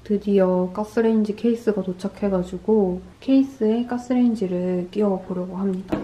드디어 가스레인지 케이스가 도착해가지고 케이스에 가스레인지를 끼워보려고 합니다.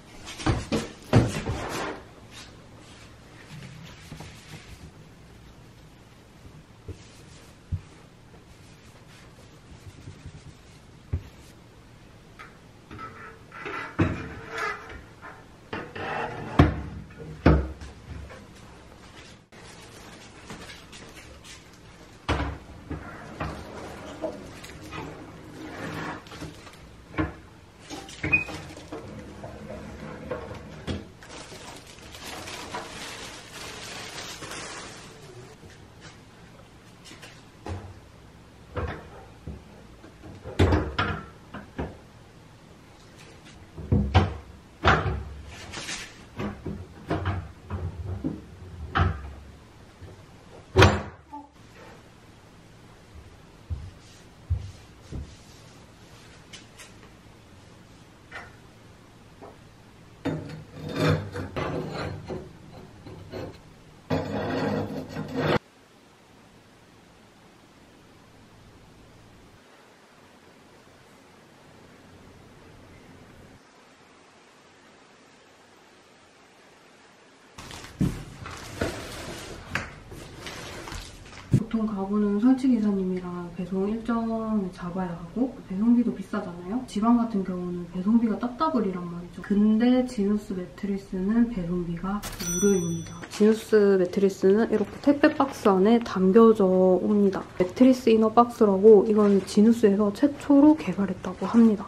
보통 가구는 설치기사님이랑 배송 일정을 잡아야 하고 배송비도 비싸잖아요? 지방 같은 경우는 배송비가 따따블이란 말이죠. 근데 지누스 매트리스는 배송비가 무료입니다. 지누스 매트리스는 이렇게 택배 박스 안에 담겨져 옵니다. 매트리스 이너 박스라고 이건 지누스에서 최초로 개발했다고 합니다.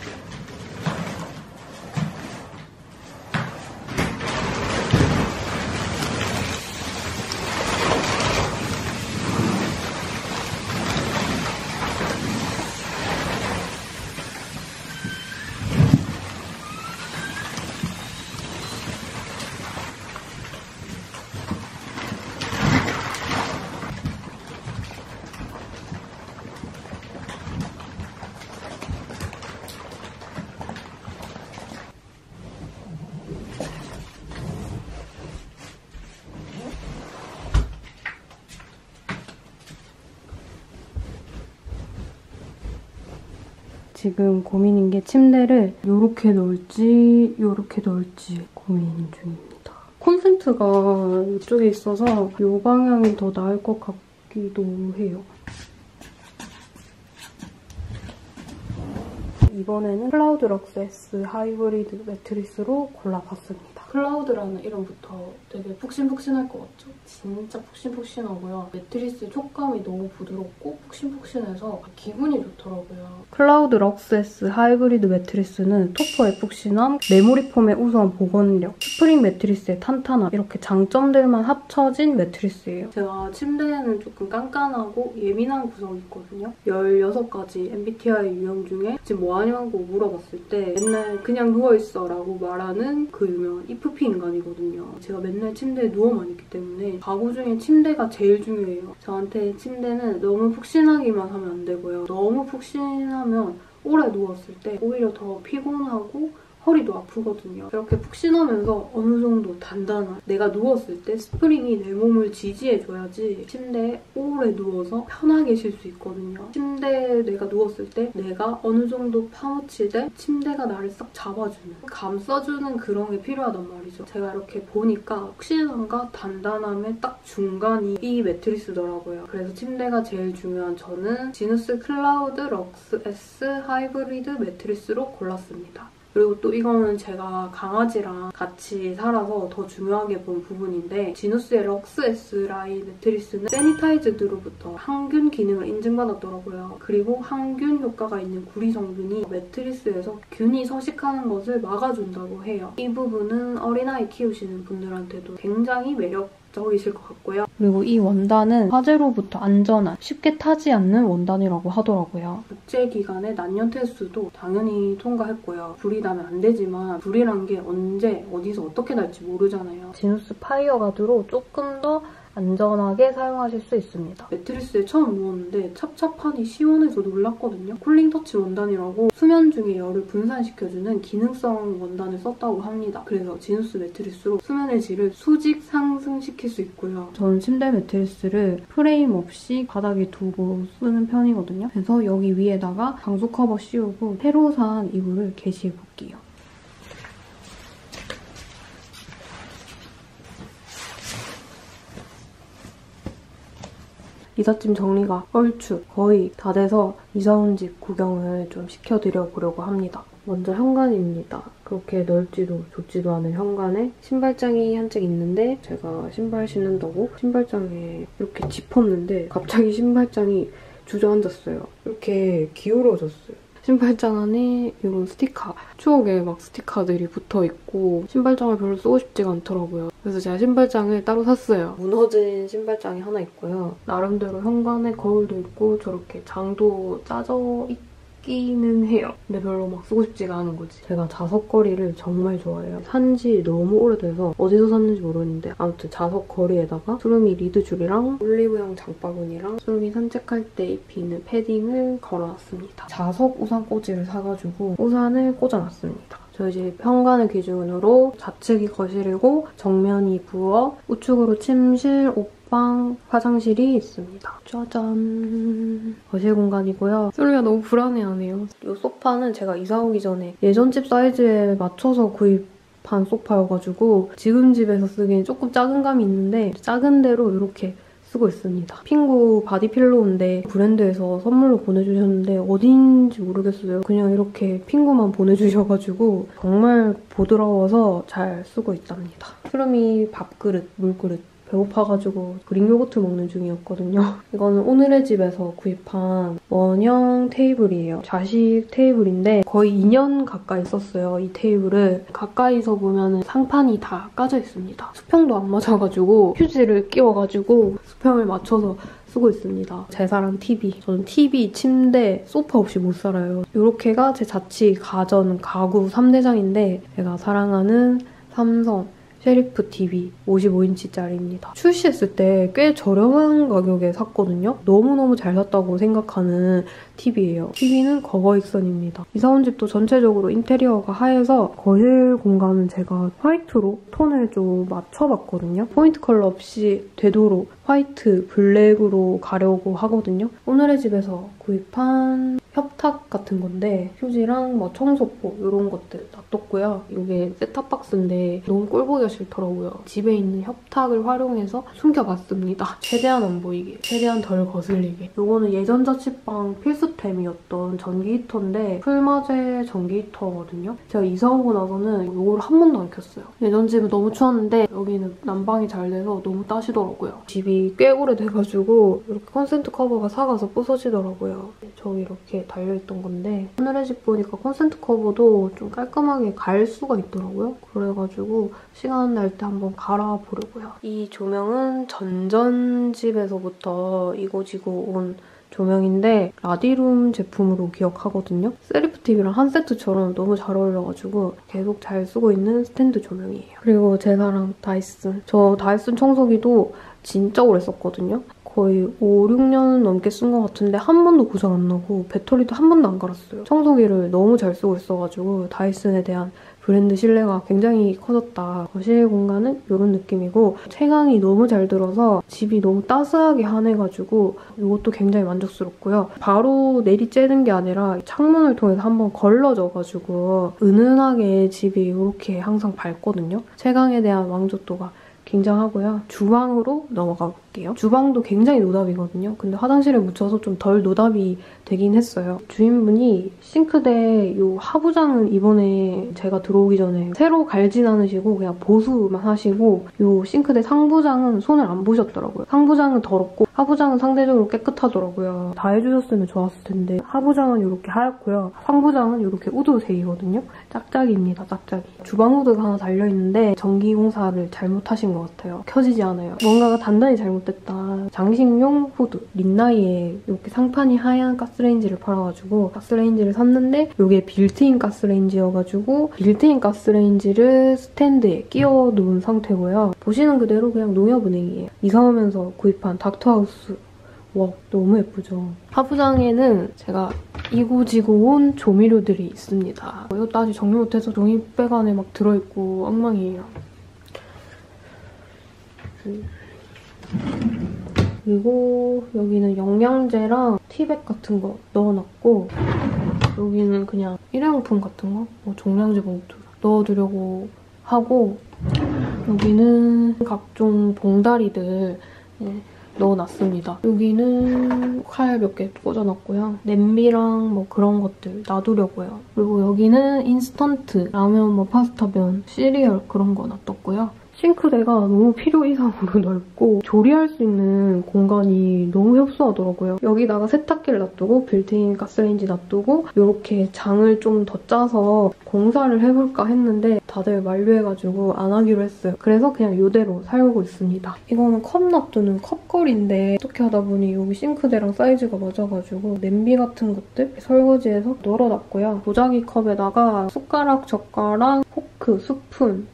지금 고민인 게 침대를 요렇게 넣을지 요렇게 넣을지 고민 중입니다. 콘센트가 이쪽에 있어서 이 방향이 더 나을 것 같기도 해요. 이번에는 클라우드 럭스 S 하이브리드 매트리스로 골라봤습니다. 클라우드라는 이름부터 되게 푹신푹신할 것 같죠? 진짜 푹신푹신하고요. 매트리스 촉감이 너무 부드럽고 푹신푹신해서 기분이 좋더라고요. 클라우드 럭스 S 하이브리드 매트리스는 토퍼의 푹신함, 메모리 폼의 우수한 보건력, 스프링 매트리스의 탄탄함 이렇게 장점들만 합쳐진 매트리스예요. 제가 침대에는 조금 깐깐하고 예민한 구석이 있거든요. 16가지 MBTI 유형 중에 지금 뭐하냐고 물어봤을 때 맨날 그냥 누워있어 라고 말하는 그 유명한 EFP 인간이거든요. 제가 맨날 침대에 누워만 있기 때문에 가구 중에 침대가 제일 중요해요. 저한테 침대는 너무 푹신하기만 하면 안 되고요. 너무 푹신하면 오래 누웠을 때 오히려 더 피곤하고 허리도 아프거든요. 이렇게 푹신하면서 어느 정도 단단한 내가 누웠을 때 스프링이 내 몸을 지지해줘야지 침대에 오래 누워서 편하게 쉴 수 있거든요. 침대에 내가 누웠을 때 내가 어느 정도 파묻히되 침대가 나를 싹 잡아주는 감싸주는 그런 게 필요하단 말이죠. 제가 이렇게 보니까 푹신함과 단단함의 딱 중간이 이 매트리스더라고요. 그래서 침대가 제일 중요한 저는 지누스 클라우드 럭스 S 하이브리드 매트리스로 골랐습니다. 그리고 또 이거는 제가 강아지랑 같이 살아서 더 중요하게 본 부분인데 지누스의 럭스 S 라인 매트리스는 세니타이즈드로부터 항균 기능을 인증받았더라고요. 그리고 항균 효과가 있는 구리 성분이 매트리스에서 균이 서식하는 것을 막아준다고 해요. 이 부분은 어린아이 키우시는 분들한테도 굉장히 매력적이실 것 같고요. 그리고 이 원단은 화재로부터 안전한, 쉽게 타지 않는 원단이라고 하더라고요. 국제기관의 난연 테스트도 당연히 통과했고요. 불이 나면 안 되지만 불이란 게 언제, 어디서 어떻게 날지 모르잖아요. 지누스 파이어가드로 조금 더 안전하게 사용하실 수 있습니다. 매트리스에 처음 누웠는데 찹찹하니 시원해서 놀랐거든요. 쿨링터치 원단이라고 수면 중에 열을 분산시켜주는 기능성 원단을 썼다고 합니다. 그래서 지누스 매트리스로 수면의 질을 수직 상승시킬 수 있고요. 저는 침대 매트리스를 프레임 없이 바닥에 두고 쓰는 편이거든요. 그래서 여기 위에다가 방수 커버 씌우고 새로 산 이불을 게시해볼게요. 이삿짐 정리가 얼추 거의 다 돼서 이사 온 집 구경을 좀 시켜드려 보려고 합니다. 먼저 현관입니다. 그렇게 넓지도 좁지도 않은 현관에 신발장이 한 짝 있는데 제가 신발 신는다고 신발장에 이렇게 짚었는데 갑자기 신발장이 주저앉았어요. 이렇게 기울어졌어요. 신발장 안에 이런 스티커, 추억의 막 스티커들이 붙어있고 신발장을 별로 쓰고 싶지가 않더라고요. 그래서 제가 신발장을 따로 샀어요. 무너진 신발장이 하나 있고요. 나름대로 현관에 거울도 있고 저렇게 장도 짜져 있기는 해요. 근데 별로 막 쓰고 싶지가 않은 거지. 제가 자석거리를 정말 좋아해요. 산지 너무 오래돼서 어디서 샀는지 모르겠는데 아무튼 자석거리에다가 수루미 리드줄이랑 올리브영 장바구니랑 수루미 산책할 때 입히는 패딩을 걸어놨습니다. 자석 우산 꽂이를 사가지고 우산을 꽂아놨습니다. 저희 집 현관을 기준으로 좌측이 거실이고 정면이 부엌, 우측으로 침실, 옷방, 화장실이 있습니다. 짜잔! 거실 공간이고요. 수루미가 너무 불안해하네요. 이 소파는 제가 이사 오기 전에 예전 집 사이즈에 맞춰서 구입한 소파여가지고 지금 집에서 쓰기엔 조금 작은 감이 있는데 작은 대로 이렇게 쓰고 있습니다. 핑구 바디필로우인데 브랜드에서 선물로 보내주셨는데 어딘지 모르겠어요. 그냥 이렇게 핑구만 보내주셔가지고 정말 부드러워서 잘 쓰고 있답니다. 수루미 밥그릇, 물그릇 배고파가지고 그릭 요거트 먹는 중이었거든요. 이거는 오늘의 집에서 구입한 원형 테이블이에요. 좌식 테이블인데 거의 2년 가까이 썼어요, 이 테이블을. 가까이서 보면 상판이 다 까져 있습니다. 수평도 안 맞아가지고 휴지를 끼워가지고 수평을 맞춰서 쓰고 있습니다. 제 사랑 TV. 저는 TV, 침대, 소파 없이 못 살아요. 이렇게가 제 자취, 가전, 가구 3대장인데 제가 사랑하는 삼성 셰리프 TV 55인치짜리입니다. 출시했을 때 꽤 저렴한 가격에 샀거든요. 너무너무 잘 샀다고 생각하는 TV예요. TV는 거거익선입니다. 이사 온 집도 전체적으로 인테리어가 하얘서 거실 공간은 제가 화이트로 톤을 좀 맞춰봤거든요. 포인트 컬러 없이 되도록 화이트, 블랙으로 가려고 하거든요. 오늘의 집에서 구입한 협탁 같은 건데 휴지랑 뭐 청소포 이런 것들 놔뒀고요. 이게 셋탑박스인데 너무 꼴보기가 싫더라고요. 집에 있는 협탁을 활용해서 숨겨봤습니다. 최대한 안 보이게, 최대한 덜 거슬리게. 이거는 예전 자취방 필수템이었던 전기 히터인데 풀마제 전기 히터거든요. 제가 이사 오고 나서는 이걸 한 번도 안 켰어요. 예전 집은 너무 추웠는데 여기는 난방이 잘 돼서 너무 따시더라고요. 집이 꽤 오래돼가지고 이렇게 콘센트 커버가 삭아서 부서지더라고요. 저기 이렇게 달려있던 건데 오늘의 집 보니까 콘센트 커버도 좀 깔끔하게 갈 수가 있더라고요. 그래가지고 시간 날 때 한번 갈아보려고요. 이 조명은 전전집에서부터 이고지고 온 조명인데 라디룸 제품으로 기억하거든요. 셀프 TV랑 한 세트처럼 너무 잘 어울려가지고 계속 잘 쓰고 있는 스탠드 조명이에요. 그리고 제 사랑 다이슨. 저 다이슨 청소기도 진짜 오래 썼거든요. 거의 5, 6년 넘게 쓴 것 같은데 한 번도 고장 안 나고 배터리도 한 번도 안 갈았어요. 청소기를 너무 잘 쓰고 있어가지고 다이슨에 대한 브랜드 신뢰가 굉장히 커졌다. 거실 공간은 이런 느낌이고 채광이 너무 잘 들어서 집이 너무 따스하게 환해가지고 이것도 굉장히 만족스럽고요. 바로 내리쬐는 게 아니라 창문을 통해서 한번 걸러져가지고 은은하게 집이 이렇게 항상 밝거든요. 채광에 대한 만족도가 굉장하고요. 주방으로 넘어가 볼게요. 주방도 굉장히 노답이거든요. 근데 화장실에 묻혀서 좀 덜 노답이 되긴 했어요. 주인분이 싱크대 요 하부장은 이번에 제가 들어오기 전에 새로 갈진 않으시고 그냥 보수만 하시고 요 싱크대 상부장은 손을 안 보셨더라고요. 상부장은 더럽고 하부장은 상대적으로 깨끗하더라고요. 다 해주셨으면 좋았을 텐데 하부장은 이렇게 하얗고요. 상부장은 이렇게 우드색이거든요. 짝짝이입니다, 짝짝이. 주방 후드가 하나 달려있는데 전기 공사를 잘못하신 것 같아요. 켜지지 않아요. 뭔가가 단단히 잘못된 잘못됐다. 장식용 후드. 린나이에 이렇게 상판이 하얀 가스레인지를 팔아가지고 가스레인지를 샀는데 이게 빌트인 가스레인지여가지고 빌트인 가스레인지를 스탠드에 끼워 놓은 상태고요. 보시는 그대로 그냥 농협은행이에요. 이사 오면서 구입한 닥터하우스. 와, 너무 예쁘죠? 하부장에는 제가 이고지고 온 조미료들이 있습니다. 이것도 아직 정리 못해서 종이백 안에 막 들어있고 엉망이에요. 그리고 여기는 영양제랑 티백 같은 거 넣어놨고 여기는 그냥 일회용품 같은 거, 뭐 종량제 봉투 넣어두려고 하고 여기는 각종 봉다리들 넣어놨습니다. 여기는 칼 몇 개 꽂아놨고요. 냄비랑 뭐 그런 것들 놔두려고요. 그리고 여기는 인스턴트, 라면, 뭐 파스타면, 시리얼 그런 거 놔뒀고요. 싱크대가 너무 필요 이상으로 넓고 조리할 수 있는 공간이 너무 협소하더라고요. 여기다가 세탁기를 놔두고 빌트인 가스레인지 놔두고 이렇게 장을 좀 더 짜서 공사를 해볼까 했는데 다들 만류해가지고 안 하기로 했어요. 그래서 그냥 이대로 살고 있습니다. 이거는 컵 놔두는 컵걸인데 어떻게 하다 보니 여기 싱크대랑 사이즈가 맞아가지고 냄비 같은 것들 설거지해서 널어놨고요. 도자기 컵에다가 숟가락, 젓가락, 포크, 스푼,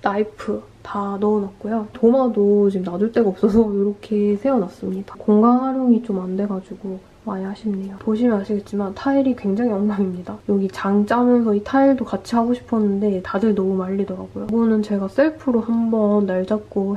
나이프 다 넣어놨고요. 도마도 지금 놔둘 데가 없어서 이렇게 세워놨습니다. 공간 활용이 좀 안 돼가지고 많이 아쉽네요. 보시면 아시겠지만 타일이 굉장히 엉망입니다. 여기 장 짜면서 이 타일도 같이 하고 싶었는데 다들 너무 말리더라고요. 이거는 제가 셀프로 한번 날 잡고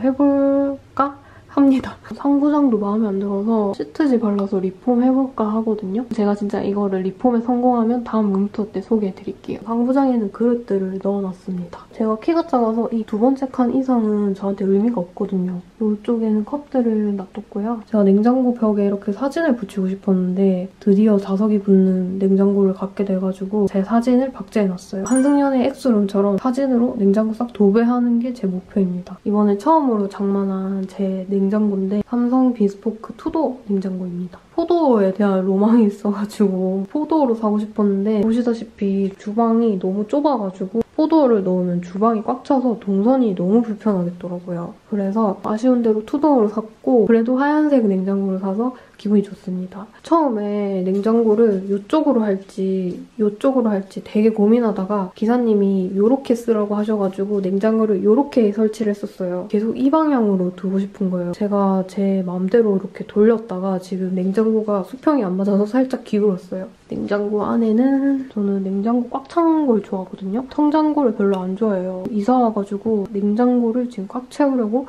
해볼까? 합니다. 상부장도 마음에 안 들어서 시트지 발라서 리폼 해볼까 하거든요. 제가 진짜 이거를 리폼에 성공하면 다음 룸투어 때 소개해드릴게요. 상부장에는 그릇들을 넣어놨습니다. 제가 키가 작아서 이 두 번째 칸 이상은 저한테 의미가 없거든요. 이쪽에는 컵들을 놔뒀고요. 제가 냉장고 벽에 이렇게 사진을 붙이고 싶었는데 드디어 자석이 붙는 냉장고를 갖게 돼가지고 제 사진을 박제해놨어요. 한승연의 엑스룸처럼 사진으로 냉장고 싹 도배하는 게 제 목표입니다. 이번에 처음으로 장만한 제 냉장고인데 삼성 비스포크 투도어 냉장고입니다. 포도어에 대한 로망이 있어가지고 포도어로 사고 싶었는데 보시다시피 주방이 너무 좁아가지고 포도어를 넣으면 주방이 꽉 차서 동선이 너무 불편하겠더라고요. 그래서 아쉬운 대로 투도어로 샀고 그래도 하얀색 냉장고를 사서 기분이 좋습니다. 처음에 냉장고를 이쪽으로 할지 이쪽으로 할지 되게 고민하다가 기사님이 이렇게 쓰라고 하셔가지고 냉장고를 이렇게 설치를 했었어요. 계속 이 방향으로 두고 싶은 거예요. 제가 제 마음대로 이렇게 돌렸다가 지금 냉장고가 수평이 안 맞아서 살짝 기울었어요. 냉장고 안에는 저는 냉장고 꽉 찬 걸 좋아하거든요. 텅장고를 별로 안 좋아해요. 이사 와가지고 냉장고를 지금 꽉 채우려고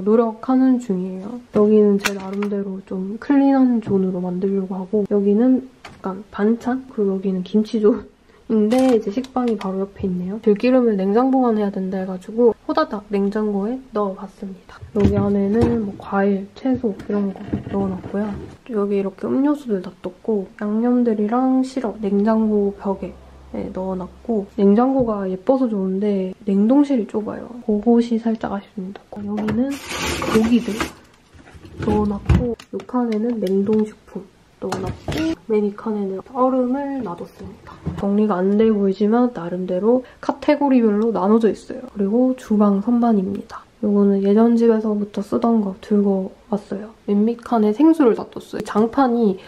노력하는 중이에요. 여기는 제 나름대로 좀 클린한 존으로 만들려고 하고 여기는 약간 반찬? 그리고 여기는 김치존인데 이제 식빵이 바로 옆에 있네요. 들기름을 냉장 보관해야 된다 해가지고 호다닥 냉장고에 넣어봤습니다. 여기 안에는 뭐 과일, 채소 이런 거 넣어놨고요. 여기 이렇게 음료수들 놔뒀고 양념들이랑 시럽 냉장고 벽에 넣어놨고 냉장고가 예뻐서 좋은데 냉동실이 좁아요. 그것이 살짝 아쉽습니다. 여기는 고기들 넣어놨고 이 칸에는 냉동식품 넣어놨고 맨 이 칸에는 얼음을 놔뒀습니다. 정리가 안 돼 보이지만 나름대로 카테고리별로 나눠져 있어요. 그리고 주방 선반입니다. 이거는 예전 집에서부터 쓰던 거 들고 왔어요. 맨 밑 칸에 생수를 놔뒀어요. 장판이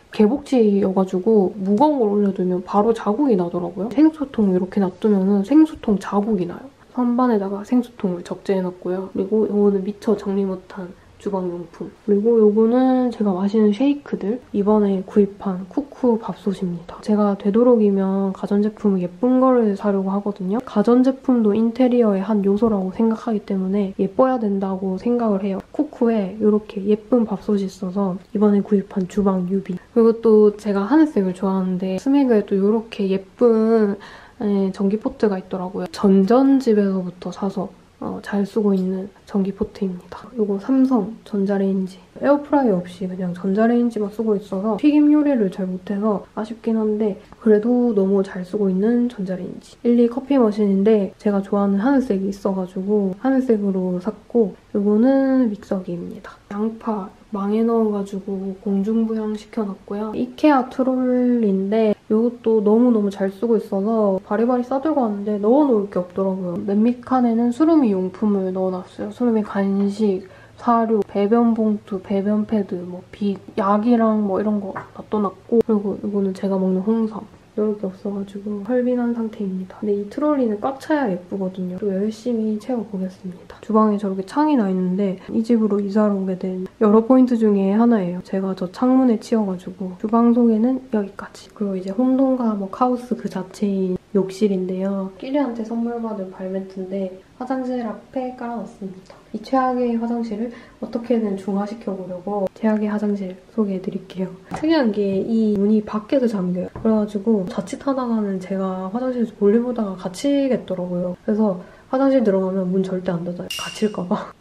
개복치여가지고 무거운 걸 올려두면 바로 자국이 나더라고요. 생수통 이렇게 놔두면 생수통 자국이 나요. 선반에다가 생수통을 적재해놨고요. 그리고 이거는 미처 정리 못한 주방용품. 그리고 이거는 제가 마시는 쉐이크들. 이번에 구입한 쿠쿠 밥솥입니다. 제가 되도록이면 가전제품을 예쁜 거를 사려고 하거든요. 가전제품도 인테리어의 한 요소라고 생각하기 때문에 예뻐야 된다고 생각을 해요. 쿠쿠에 이렇게 예쁜 밥솥이 있어서 이번에 구입한 주방 유비. 그리고 또 제가 하늘색을 좋아하는데 스맥에도 이렇게 예쁜 전기포트가 있더라고요. 전전집에서부터 사서 잘 쓰고 있는 전기포트입니다. 이거 삼성 전자레인지. 에어프라이어 없이 그냥 전자레인지만 쓰고 있어서 튀김 요리를 잘 못해서 아쉽긴 한데 그래도 너무 잘 쓰고 있는 전자레인지. 일리 커피 머신인데 제가 좋아하는 하늘색이 있어가지고 하늘색으로 샀고 이거는 믹서기입니다. 양파 망에 넣어가지고 공중부양 시켜놨고요. 이케아 트롤인데 이것도 너무너무 잘 쓰고 있어서 바리바리 싸들고 왔는데 넣어놓을 게 없더라고요. 맨 밑 칸에는 수루미 용품을 넣어놨어요. 수루미 간식, 사료, 배변 봉투, 배변 패드, 뭐 빗, 약이랑 뭐 이런 거 놔둬놨고 그리고 이거는 제가 먹는 홍삼. 이럴 게 없어가지고 헐빈한 상태입니다. 근데 이 트롤리는 꽉 차야 예쁘거든요. 또 열심히 채워보겠습니다. 주방에 저렇게 창이 나 있는데 이 집으로 이사를 오게 된 여러 포인트 중에 하나예요. 제가 저 창문에 치여가지고 주방 소개는 여기까지. 그리고 이제 홈동가 뭐 카우스 그 자체인 욕실인데요. 끼리한테 선물 받은 발매트인데 화장실 앞에 깔아놨습니다. 이 최악의 화장실을 어떻게든 중화시켜보려고 최악의 화장실 소개해드릴게요. 특이한 게 이 문이 밖에서 잠겨요. 그래가지고 자칫하다가는 제가 화장실에서 볼일 보다가 갇히겠더라고요. 그래서 화장실 들어가면 문 절대 안 닫아요. 갇힐까봐.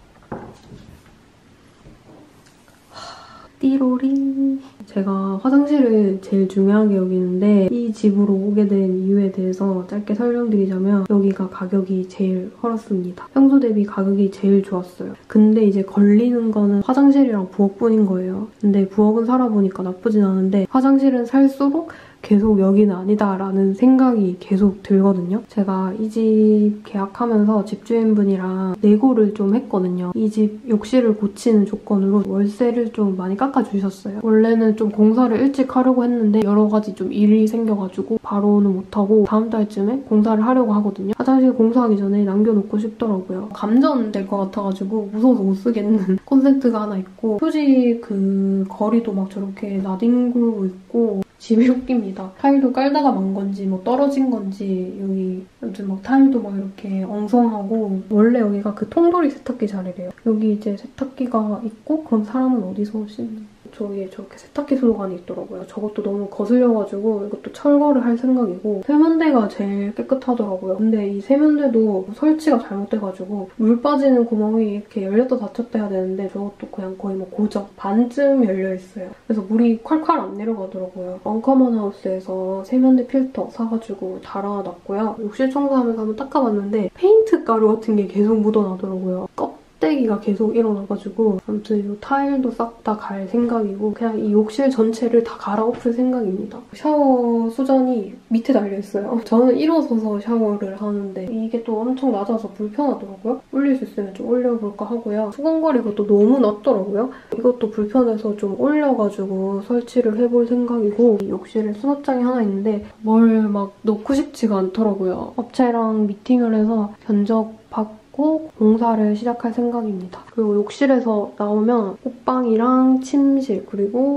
띠로링. 제가 화장실을 제일 중요하게 여기는데 이 집으로 오게 된 이유에 대해서 짧게 설명드리자면 여기가 가격이 제일 헐었습니다. 평소 대비 가격이 제일 좋았어요. 근데 이제 걸리는 거는 화장실이랑 부엌뿐인 거예요. 근데 부엌은 살아보니까 나쁘진 않은데 화장실은 살수록 계속 여기는 아니다라는 생각이 계속 들거든요. 제가 이 집 계약하면서 집주인분이랑 내고를 좀 했거든요. 이 집 욕실을 고치는 조건으로 월세를 좀 많이 깎아주셨어요. 원래는 좀 공사를 일찍 하려고 했는데 여러 가지 좀 일이 생겨가지고 바로는 못하고 다음 달쯤에 공사를 하려고 하거든요. 화장실 공사하기 전에 남겨놓고 싶더라고요. 감전될 것 같아가지고 무서워서 못 쓰겠는 콘센트가 하나 있고 휴지 그 거리도 막 저렇게 나뒹굴고 있고 집이 웃깁니다. 타일도 깔다가 만 건지 뭐 떨어진 건지 여기 아무튼 막 타일도 막 이렇게 엉성하고 원래 여기가 그 통돌이 세탁기 자리래요. 여기 이제 세탁기가 있고 그럼 사람은 어디서 씻는 저기에 저렇게 세탁기 수도관이 있더라고요. 저것도 너무 거슬려가지고 이것도 철거를 할 생각이고 세면대가 제일 깨끗하더라고요. 근데 이 세면대도 설치가 잘못돼가지고 물 빠지는 구멍이 이렇게 열렸다 닫혔다 해야 되는데 저것도 그냥 거의 뭐 고정 반쯤 열려있어요. 그래서 물이 콸콸 안 내려가더라고요. 언커먼 하우스에서 세면대 필터 사가지고 달아놨고요. 욕실 청소하면서 한번 닦아봤는데 페인트 가루 같은 게 계속 묻어나더라고요. 껍데기가 계속 일어나가지고 아무튼 이 타일도 싹 다 갈 생각이고 그냥 이 욕실 전체를 다 갈아엎을 생각입니다. 샤워 수전이 밑에 달려있어요. 저는 일어서서 샤워를 하는데 이게 또 엄청 낮아서 불편하더라고요. 올릴 수 있으면 좀 올려볼까 하고요. 수건거리가 또 너무 낮더라고요. 이것도 불편해서 좀 올려가지고 설치를 해볼 생각이고 이 욕실에 수납장이 하나 있는데 뭘 막 넣고 싶지가 않더라고요. 업체랑 미팅을 해서 견적 받고 공사를 시작할 생각입니다. 그리고 욕실에서 나오면 옷방이랑 침실 그리고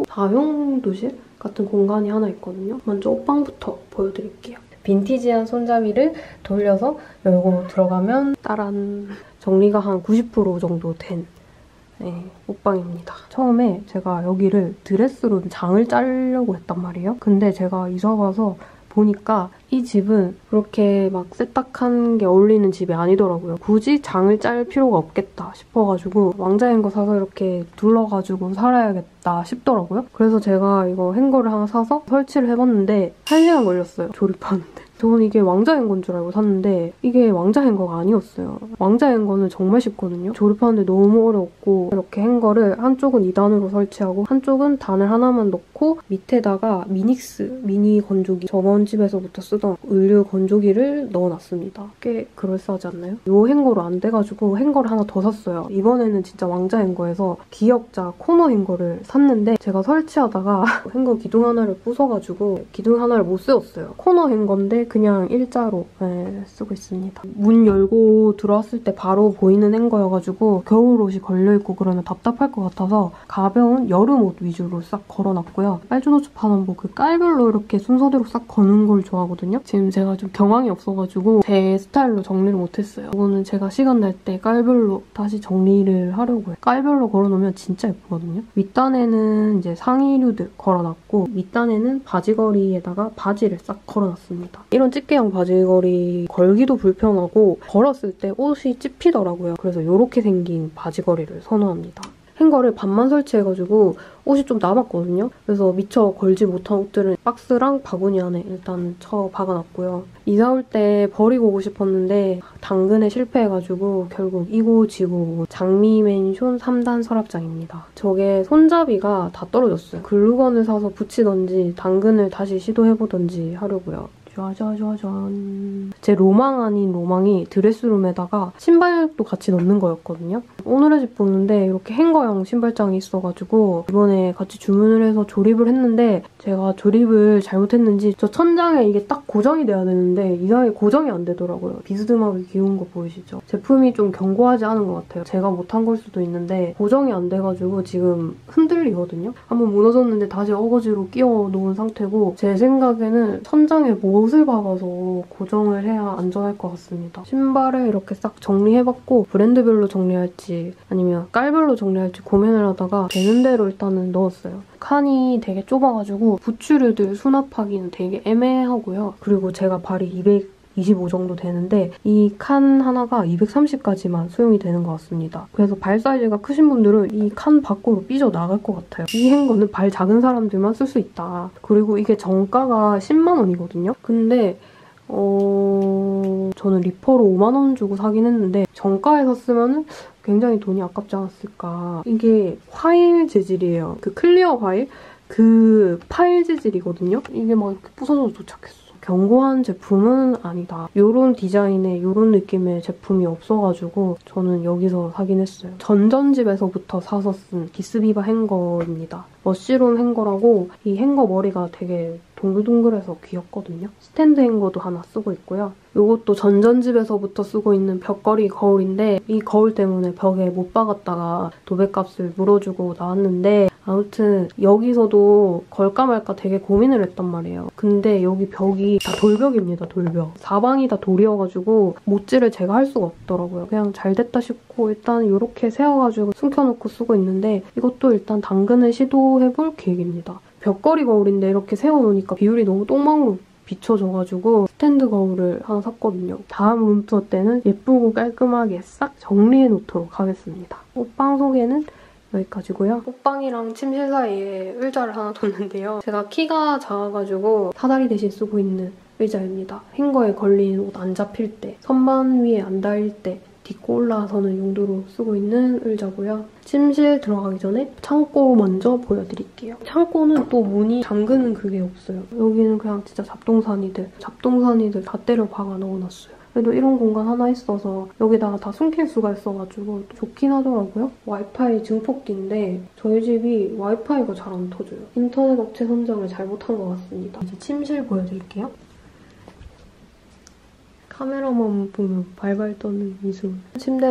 다용도실 같은 공간이 하나 있거든요. 먼저 옷방부터 보여드릴게요. 빈티지한 손잡이를 돌려서 열고 들어가면 따란 정리가 한 90% 정도 된 옷방입니다. 처음에 제가 여기를 드레스로 장을 짜려고 했단 말이에요. 근데 제가 이사 와서 보니까 이 집은 그렇게 막 세탁한 게 어울리는 집이 아니더라고요. 굳이 장을 짤 필요가 없겠다 싶어가지고 왕자행거 사서 이렇게 둘러가지고 살아야겠다 싶더라고요. 그래서 제가 이거 행거를 하나 사서 설치를 해봤는데 1시간 걸렸어요. 조립하는데. 저는 이게 왕자행거인 줄 알고 샀는데 이게 왕자행거가 아니었어요. 왕자행거는 정말 쉽거든요. 조립하는데 너무 어려웠고 이렇게 행거를 한쪽은 2단으로 설치하고 한쪽은 단을 하나만 넣고 밑에다가 미닉스 미니 건조기 저번 집에서부터 쓰던 의류 건조기를 넣어놨습니다. 꽤 그럴싸하지 않나요? 이 행거로 안 돼가지고 행거를 하나 더 샀어요. 이번에는 진짜 왕자행거에서 기역자 코너 행거를 샀는데 제가 설치하다가 행거 기둥 하나를 부숴가지고 기둥 하나를 못 세웠어요. 코너 행거인데 그냥 일자로 쓰고 있습니다. 문 열고 들어왔을 때 바로 보이는 행거여가지고 겨울옷이 걸려있고 그러면 답답할 것 같아서 가벼운 여름옷 위주로 싹 걸어놨고요. 빨주노초 파남보 그 깔별로 이렇게 순서대로 싹 거는 걸 좋아하거든요. 지금 제가 좀 경황이 없어가지고 제 스타일로 정리를 못했어요. 이거는 제가 시간 날 때 깔별로 다시 정리를 하려고 해요. 깔별로 걸어놓으면 진짜 예쁘거든요. 윗단에는 이제 상의류들 걸어놨고 밑단에는 바지걸이에다가 바지를 싹 걸어놨습니다. 이런 집게형 바지걸이 걸기도 불편하고 걸었을 때 옷이 찝히더라고요. 그래서 이렇게 생긴 바지걸이를 선호합니다. 행거를 반만 설치해가지고 옷이 좀 남았거든요. 그래서 미처 걸지 못한 옷들은 박스랑 바구니 안에 일단 박아놨고요. 이사 올 때 버리고 오고 싶었는데 당근에 실패해가지고 결국 이고 지고 장미 맨션 3단 서랍장입니다. 저게 손잡이가 다 떨어졌어요. 글루건을 사서 붙이던지 당근을 다시 시도해보던지 하려고요. 짜자자잔. 제 로망 아닌 로망이 드레스룸에다가 신발도 같이 넣는 거였거든요. 오늘의 집 보는데 이렇게 행거형 신발장이 있어가지고 이번에 같이 주문을 해서 조립을 했는데 제가 조립을 잘못했는지 저 천장에 이게 딱 고정이 돼야 되는데 이상하게 고정이 안 되더라고요. 비스듬하게 기운 거 보이시죠? 제품이 좀 견고하지 않은 것 같아요. 제가 못한 걸 수도 있는데 고정이 안 돼가지고 지금 흔들리거든요. 한번 무너졌는데 다시 어거지로 끼워 놓은 상태고 제 생각에는 천장에 못을 박아서 고정을 해야 안전할 것 같습니다. 신발을 이렇게 싹 정리해봤고 브랜드별로 정리할지 아니면 깔별로 정리할지 고민을 하다가 되는 대로 일단은 넣었어요. 칸이 되게 좁아가지고 부츠류들 수납하기는 되게 애매하고요. 그리고 제가 발이 225 정도 되는데 이 칸 하나가 230까지만 수용이 되는 것 같습니다. 그래서 발 사이즈가 크신 분들은 이 칸 밖으로 삐져나갈 것 같아요. 이 행거는 발 작은 사람들만 쓸 수 있다. 그리고 이게 정가가 10만 원이거든요. 근데 저는 리퍼로 5만 원 주고 사긴 했는데 정가에 샀으면 굉장히 돈이 아깝지 않았을까. 이게 화일 재질이에요. 그 클리어 화일? 그 파일 재질이거든요. 이게 막 이렇게 부서져서 도착했어. 견고한 제품은 아니다. 이런 디자인의 이런 느낌의 제품이 없어가지고 저는 여기서 사긴 했어요. 전전집에서부터 사서 쓴 기스비바 행거입니다. 머쉬룸 행거라고 이 행거 머리가 되게 동글동글해서 귀엽거든요. 스탠드 행거도 하나 쓰고 있고요. 이것도 전전집에서부터 쓰고 있는 벽걸이 거울인데 이 거울 때문에 벽에 못 박았다가 도배값을 물어주고 나왔는데 아무튼 여기서도 걸까 말까 되게 고민을 했단 말이에요. 근데 여기 벽이 다 돌벽입니다, 돌벽. 사방이 다 돌이어가지고 못질을 제가 할 수가 없더라고요. 그냥 잘 됐다 싶고 일단 이렇게 세워가지고 숨겨놓고 쓰고 있는데 이것도 일단 당근을 시도해볼 계획입니다. 벽걸이 거울인데 이렇게 세워놓으니까 비율이 너무 똥망으로 비춰져가지고 스탠드 거울을 하나 샀거든요. 다음 룸투어 때는 예쁘고 깔끔하게 싹 정리해놓도록 하겠습니다. 옷방 소개는 여기까지고요. 옷방이랑 침실 사이에 의자를 하나 뒀는데요. 제가 키가 작아가지고 사다리 대신 쓰고 있는 의자입니다. 행거에 걸린 옷 안 잡힐 때, 선반 위에 안 닿을 때 딛고 올라서는 용도로 쓰고 있는 의자고요. 침실 들어가기 전에 창고 먼저 보여드릴게요. 창고는 또 문이 잠그는 그게 없어요. 여기는 그냥 진짜 잡동사니들 다 때려 박아 넣어놨어요. 그래도 이런 공간 하나 있어서 여기다가 다 숨길 수가 있어가지고 좋긴 하더라고요. 와이파이 증폭기인데 저희 집이 와이파이가 잘 안 터져요. 인터넷 업체 선정을 잘못한 것 같습니다. 이제 침실 보여드릴게요. 카메라만 보면 발발 떠는 미술. 침대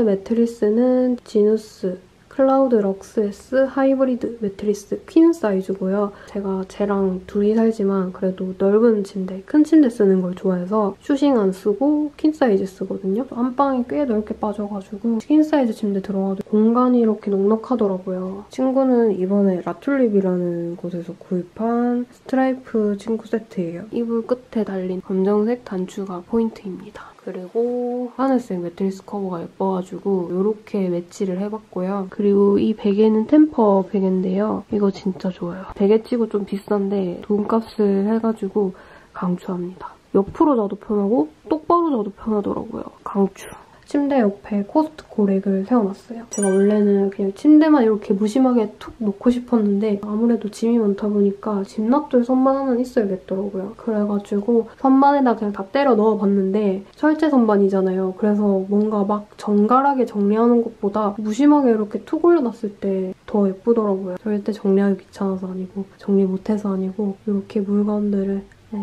매트리스는 지누스 클라우드 럭스S 하이브리드 매트리스 퀸 사이즈고요. 제가 쟤랑 둘이 살지만 그래도 넓은 침대, 큰 침대 쓰는 걸 좋아해서 슈싱 안 쓰고 퀸 사이즈 쓰거든요. 안방이 꽤 넓게 빠져가지고 퀸 사이즈 침대 들어가도 공간이 이렇게 넉넉하더라고요. 친구는 이번에 라툴립이라는 곳에서 구입한 스트라이프 친구 세트예요. 이불 끝에 달린 검정색 단추가 포인트입니다. 그리고 하늘색 매트리스 커버가 예뻐가지고 이렇게 매치를 해봤고요. 그리고 이 베개는 템퍼 베개인데요. 이거 진짜 좋아요. 베개치고 좀 비싼데 돈값을 해가지고 강추합니다. 옆으로 자도 편하고 똑바로 자도 편하더라고요. 강추. 침대 옆에 코스트코 렉을 세워놨어요. 제가 원래는 그냥 침대만 이렇게 무심하게 툭 놓고 싶었는데 아무래도 짐이 많다 보니까 짐 놔둘 선반 하나는 있어야겠더라고요. 그래가지고 선반에다 그냥 다 때려 넣어봤는데 철제 선반이잖아요. 그래서 뭔가 막 정갈하게 정리하는 것보다 무심하게 이렇게 툭 올려놨을 때 더 예쁘더라고요. 절대 정리하기 귀찮아서 아니고 정리 못해서 아니고 이렇게 물건들을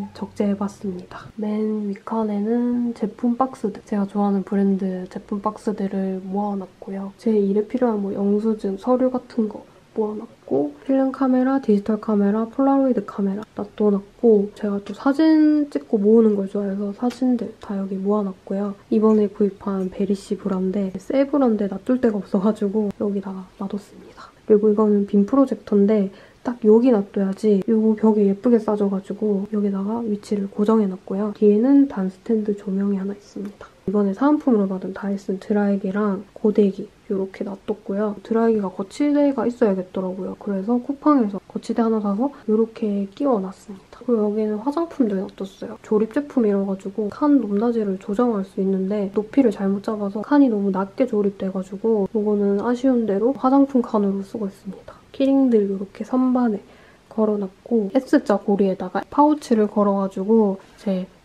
적재해봤습니다. 맨 윗칸에는 제품 박스들, 제가 좋아하는 브랜드 제품 박스들을 모아놨고요. 제 일에 필요한 뭐 영수증, 서류 같은 거 모아놨고 필름 카메라, 디지털 카메라, 폴라로이드 카메라 놔둬놨고 제가 또 사진 찍고 모으는 걸 좋아해서 사진들 다 여기 모아놨고요. 이번에 구입한 베리시 브라인데 새 브라인데 놔둘 데가 없어가지고 여기다가 놔뒀습니다. 그리고 이거는 빔 프로젝터인데 딱 여기 놔둬야지 이거 벽에 예쁘게 싸져가지고 여기다가 위치를 고정해놨고요. 뒤에는 단 스탠드 조명이 하나 있습니다. 이번에 사은품으로 받은 다이슨 드라이기랑 고데기 이렇게 놔뒀고요. 드라이기가 거치대가 있어야겠더라고요. 그래서 쿠팡에서 거치대 하나 사서 이렇게 끼워놨습니다. 그리고 여기는 화장품들 놔뒀어요. 조립 제품이라가지고 칸 높낮이를 조정할 수 있는데 높이를 잘못 잡아서 칸이 너무 낮게 조립돼가지고 이거는 아쉬운 대로 화장품 칸으로 쓰고 있습니다. 키링들 이렇게 선반에 걸어놨고 S자 고리에다가 파우치를 걸어가지고 제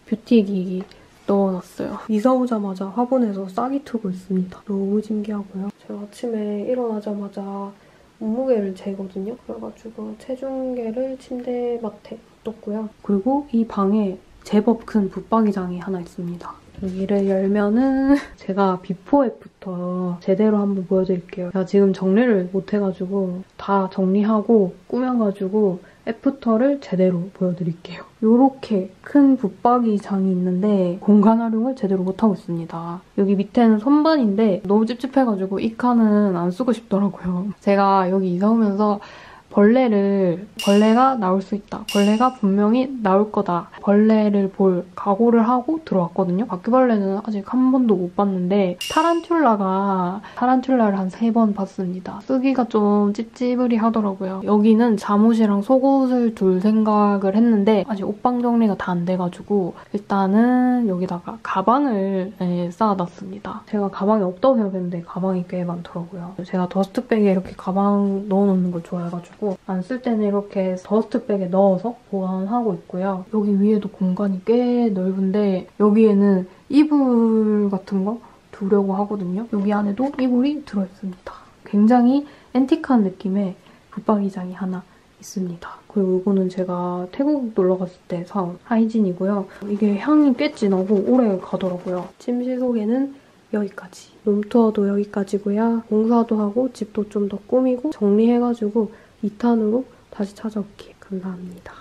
뷰티기기 넣어놨어요. 이사 오자마자 화분에서 싹이 트고 있습니다. 너무 신기하고요. 제가 아침에 일어나자마자 몸무게를 재거든요. 그래가지고 체중계를 침대맡에 뒀고요. 그리고 이 방에 제법 큰 붙박이장이 하나 있습니다. 여기를 열면은 제가 비포 애프터 제대로 한번 보여드릴게요. 제가 지금 정리를 못해가지고 다 정리하고 꾸며가지고 애프터를 제대로 보여드릴게요. 이렇게 큰 붙박이장이 있는데 공간 활용을 제대로 못하고 있습니다. 여기 밑에는 선반인데 너무 찝찝해가지고 이 칸은 안 쓰고 싶더라고요. 제가 여기 이사 오면서 벌레가 나올 수 있다. 벌레가 분명히 나올 거다. 벌레를 볼 각오를 하고 들어왔거든요. 바퀴벌레는 아직 한 번도 못 봤는데 타란툴라를 한 3번 봤습니다. 쓰기가 좀 찝찝으리 하더라고요. 여기는 잠옷이랑 속옷을 둘 생각을 했는데 아직 옷방 정리가 다 안 돼가지고 일단은 여기다가 가방을 쌓아놨습니다. 제가 가방이 없다고 생각했는데 가방이 꽤 많더라고요. 제가 더스트백에 이렇게 가방 넣어놓는 걸 좋아해가지고 안 쓸 때는 이렇게 더스트백에 넣어서 보관하고 있고요. 여기 위에도 공간이 꽤 넓은데 여기에는 이불 같은 거 두려고 하거든요. 여기 안에도 이불이 들어있습니다. 굉장히 앤틱한 느낌의 붙박이장이 하나 있습니다. 그리고 이거는 제가 태국 놀러 갔을 때 사온 하이진이고요. 이게 향이 꽤 진하고 오래 가더라고요. 침실 소개는 여기까지. 룸투어도 여기까지고요. 공사도 하고 집도 좀 더 꾸미고 정리해가지고 2탄으로 다시 찾아올게요. 감사합니다.